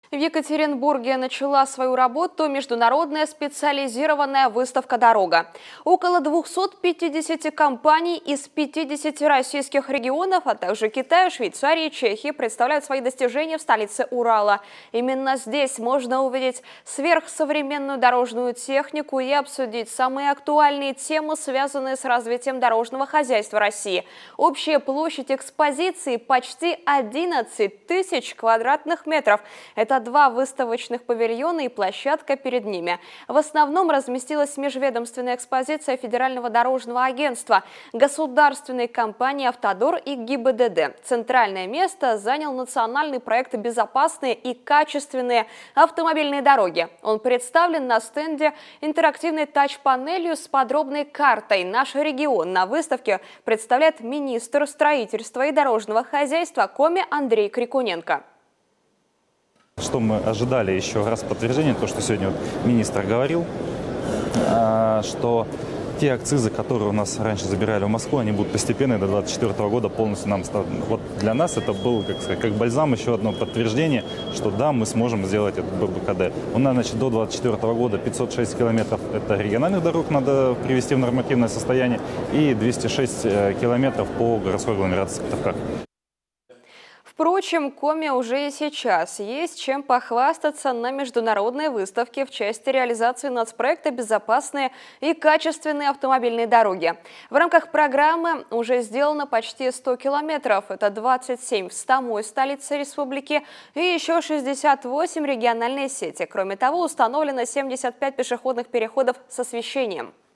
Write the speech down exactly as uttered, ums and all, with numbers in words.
В Екатеринбурге начала свою работу международная специализированная выставка «Дорога». Около двухсот пятидесяти компаний из пятидесяти российских регионов, а также Китая, Швейцарии, Чехии представляют свои достижения в столице Урала. Именно здесь можно увидеть сверхсовременную дорожную технику и обсудить самые актуальные темы, связанные с развитием дорожного хозяйства России. Общая площадь экспозиции почти одиннадцать тысяч квадратных метров. Это два выставочных павильона и площадка перед ними. В основном разместилась межведомственная экспозиция Федерального дорожного агентства, государственной компании «Автодор» и ГИБДД. Центральное место занял национальный проект «Безопасные и качественные автомобильные дороги». Он представлен на стенде интерактивной тач-панелью с подробной картой. Наш регион на выставке представляет министр строительства и дорожного хозяйства Коми Андрей Крикуненко. Что мы ожидали еще раз подтверждение, то, что сегодня вот министр говорил, что те акцизы, которые у нас раньше забирали в Москву, они будут постепенно до две тысячи двадцать четвёртого года полностью нам стать. Вот для нас это был, как сказать, как бальзам, еще одно подтверждение, что да, мы сможем сделать этот ББКД. У нас, значит, до две тысячи двадцать четвёртого года пятьсот шесть километров это региональных дорог надо привести в нормативное состояние и двести шесть километров по городской агломерации Сыктывкар. Впрочем, Коми уже и сейчас есть чем похвастаться на международной выставке в части реализации нацпроекта «Безопасные и качественные автомобильные дороги». В рамках программы уже сделано почти сто километров. Это двадцать семь в самой столице республики и еще шестьдесят восемь региональные сети. Кроме того, установлено семьдесят пять пешеходных переходов с освещением.